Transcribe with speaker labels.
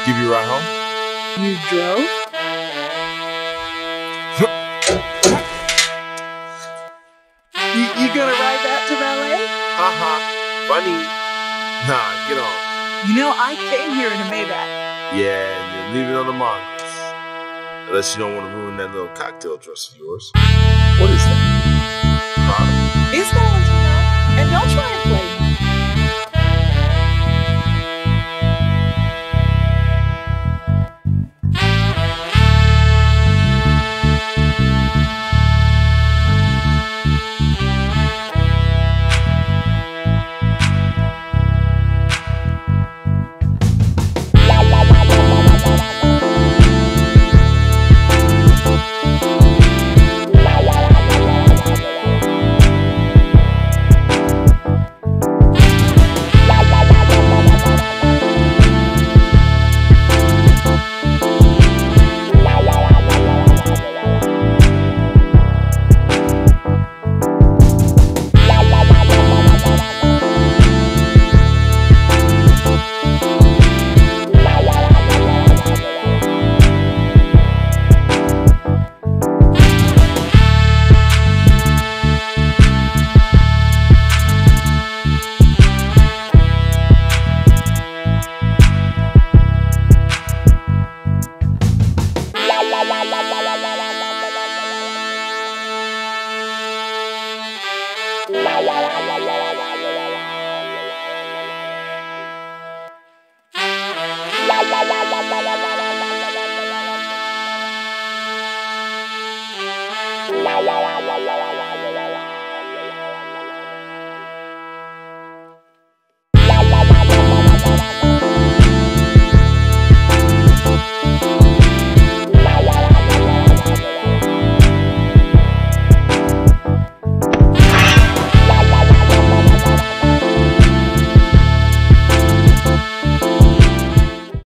Speaker 1: Give you a ride home?
Speaker 2: You drove? You gonna ride that to ballet?
Speaker 1: Haha, funny. Nah, get on.
Speaker 2: You know, I came here in a Maybach.
Speaker 1: Yeah, and you're leaving on the Mongoose. Unless you don't want to ruin that little cocktail dress of yours. What is that? Prada.
Speaker 2: It's Valentino, and don't try and play me.
Speaker 3: La la la